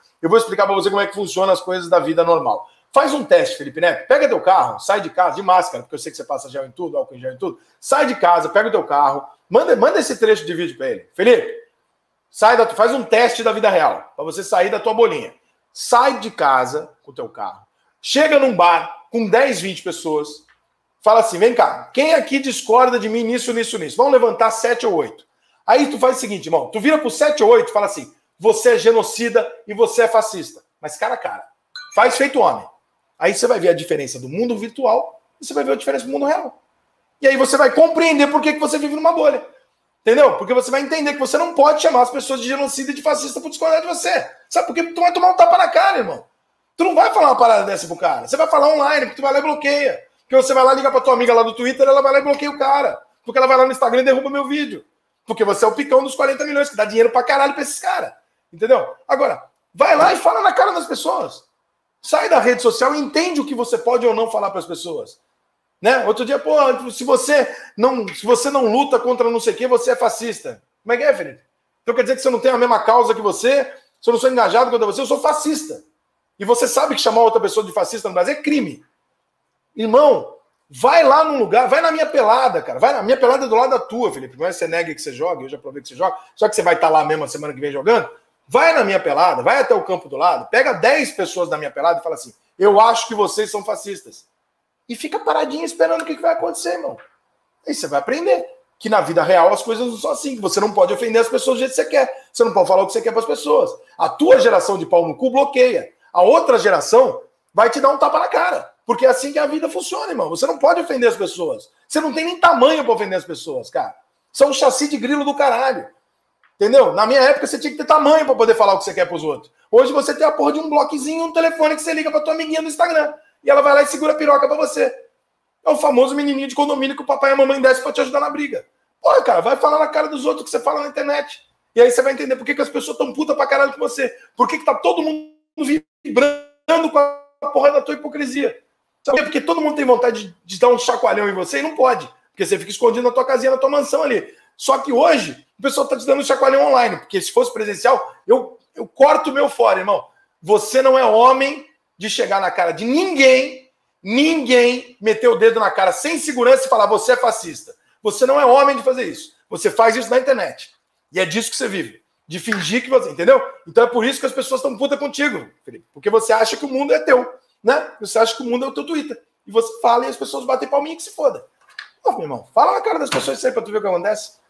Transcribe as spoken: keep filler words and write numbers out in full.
eu vou explicar para você como é que funciona as coisas da vida normal. Faz um teste, Felipe Neto. Pega teu carro, sai de casa, de máscara, porque eu sei que você passa gel em tudo, álcool em gel em tudo. Sai de casa, pega o teu carro, manda, manda esse trecho de vídeo para ele. Felipe, sai da, faz um teste da vida real, para você sair da tua bolinha. Sai de casa com o teu carro. Chega num bar com dez, vinte pessoas. Fala assim, vem cá, quem aqui discorda de mim nisso, nisso, nisso? Vamos levantar sete ou oito. Aí tu faz o seguinte, irmão, tu vira pro sete ou oito e fala assim, você é genocida e você é fascista. Mas cara a cara, faz feito homem. Aí você vai ver a diferença do mundo virtual e você vai ver a diferença do mundo real. E aí você vai compreender por que que você vive numa bolha. Entendeu? Porque você vai entender que você não pode chamar as pessoas de genocida e de fascista por discordar de você. Sabe por quê? Porque tu vai tomar um tapa na cara, irmão. Tu não vai falar uma parada dessa pro cara. Você vai falar online, porque tu vai lá e bloqueia. Porque você vai lá ligar pra tua amiga lá do Twitter, ela vai lá e bloqueia o cara. Porque ela vai lá no Instagram e derruba meu vídeo. Porque você é o picão dos quarenta milhões, que dá dinheiro pra caralho pra esses caras. Entendeu? Agora, vai lá e fala na cara das pessoas. Sai da rede social e entende o que você pode ou não falar para as pessoas. Né? Outro dia, pô, se você, não, se você não luta contra não sei o que, você é fascista. Como é que é, Felipe? Então quer dizer que você não tem a mesma causa que você? Se eu não sou engajado contra você, eu sou fascista. E você sabe que chamar outra pessoa de fascista no Brasil é crime. Irmão, vai lá num lugar, vai na minha pelada, cara. Vai na minha pelada do lado da tua, Felipe. Não é você nega que você joga, eu já provei que você joga. Só que você vai estar lá mesmo a semana que vem jogando. Vai na minha pelada, vai até o campo do lado, pega dez pessoas da minha pelada e fala assim, eu acho que vocês são fascistas. E fica paradinho esperando o que vai acontecer, irmão. Aí você vai aprender que na vida real as coisas não são assim, que você não pode ofender as pessoas do jeito que você quer. Você não pode falar o que você quer para as pessoas. A tua geração de pau no cu bloqueia. A outra geração vai te dar um tapa na cara. Porque é assim que a vida funciona, irmão. Você não pode ofender as pessoas. Você não tem nem tamanho para ofender as pessoas, cara. São um chassi de grilo do caralho. Entendeu? Na minha época você tinha que ter tamanho para poder falar o que você quer pros outros. Hoje você tem a porra de um bloquezinho, um telefone que você liga pra tua amiguinha no Instagram. E ela vai lá e segura a piroca pra você. É o famoso menininho de condomínio que o papai e a mamãe descem pra te ajudar na briga. Pô, cara, vai falar na cara dos outros que você fala na internet. E aí você vai entender por que, que as pessoas tão putas pra caralho com você. Por que, que tá todo mundo vibrando com a porra da tua hipocrisia. Sabe? Porque todo mundo tem vontade de, de dar um chacoalhão em você e não pode. Porque você fica escondido na tua casinha, na tua mansão ali. Só que hoje, o pessoal tá te dando um chacoalhão online. Porque se fosse presencial, eu, eu corto o meu fora, irmão. Você não é homem de chegar na cara de ninguém, ninguém meter o dedo na cara sem segurança e falar, você é fascista. Você não é homem de fazer isso. Você faz isso na internet. E é disso que você vive. De fingir que você... Entendeu? Então é por isso que as pessoas estão putas contigo, Felipe. Porque você acha que o mundo é teu. Né? Você acha que o mundo é o teu Twitter. E você fala e as pessoas batem palminha que se foda. Pô, meu irmão, fala na cara das pessoas isso aí pra tu ver o que acontece.